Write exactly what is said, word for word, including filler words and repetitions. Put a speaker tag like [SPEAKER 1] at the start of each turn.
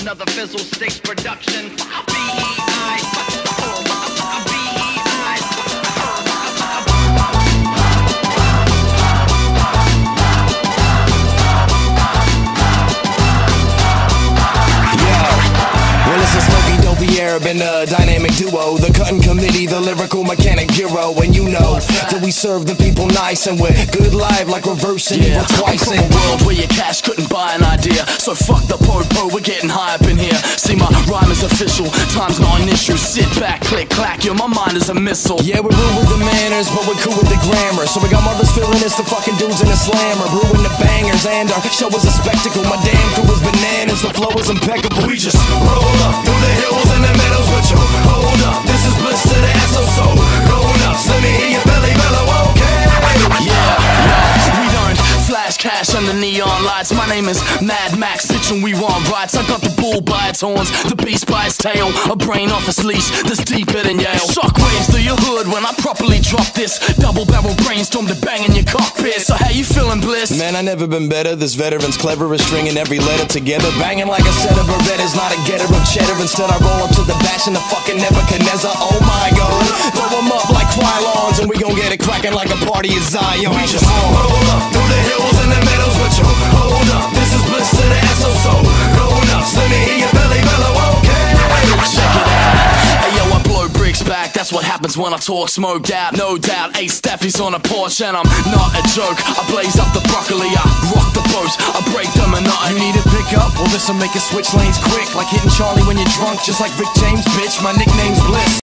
[SPEAKER 1] another Fizzle Sticks production. B E I B E I
[SPEAKER 2] Well, it's a smoky, dopey Arab and a dynamic duo. The cutting committee, the lyrical mechanic bureau. And you know that we serve the people nice and we're good live like reversing
[SPEAKER 3] Yeah,
[SPEAKER 2] evil twice.
[SPEAKER 3] I'm from a world where your cash couldn't buy an idea. So fuck the po-po, we're getting high up in here. See, my rhyme is official, time's not an issue. Sit back, click, clack, yo, my mind is a missile.
[SPEAKER 2] Yeah, we're rude with the manners, but we're cool with the grammar. So we got mothers feeling it's the fucking dudes in the slammer, brewing the bangers, and our show is a spectacle. My damn crew is bananas, the flow is impeccable. We just roll up through the hills and the meadows with you. Hold up, this is bliss to the ass, so so go nuts. Let me hear your belly bellow, okay?
[SPEAKER 3] Yeah, yeah, we don't flash cash under neon lights. My name is Mad Max, bitch, and we want rights. I got the bull by its horns, the beast by its tail, a brain off its leash that's deeper than Yale. Shockwaves through your hood when I properly drop this. Double barrel brainstorm to bang in your cockpit. So how you feeling, Bliss?
[SPEAKER 2] Man, I never been better. This veteran's clever at stringing every letter together, banging like a set of Berettas, not a getter of cheddar. Instead, I roll up to the bash in the fucking Nebuchadnezzar. Oh my God, throw them up like Krylons, and we gon' get it cracking like a party in Zion. We just roll up through the hills and the meadows with you. Hold up, this is bliss to the ass, so so go nuts. Let me hear your belly bellow, okay?
[SPEAKER 3] Check it out. Hey yo, I blow bricks back. That's what happens when I talk smoked out. No doubt, eight staffies on a porch, and I'm not a joke. I blaze up the broccoli, I rock the boats, I break the monotony.
[SPEAKER 2] You need to pick up? Well, this'll make you switch lanes quick, like hitting Charlie when you're drunk, just like Rick James, bitch. My nickname's Bliss.